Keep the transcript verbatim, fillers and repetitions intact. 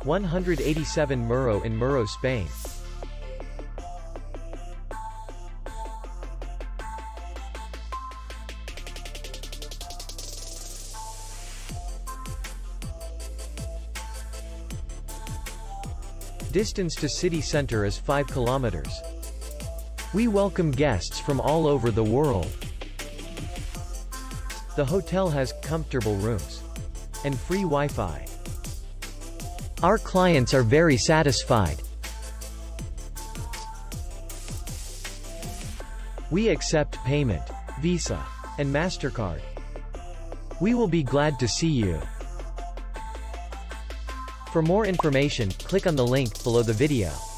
one hundred eighty-seven Muro in Muro, Spain. Distance to city center is five kilometers. We welcome guests from all over the world. The hotel has comfortable rooms and free Wi-Fi. Our clients are very satisfied. We accept payment, Visa, and MasterCard. We will be glad to see you. For more information, click on the link below the video.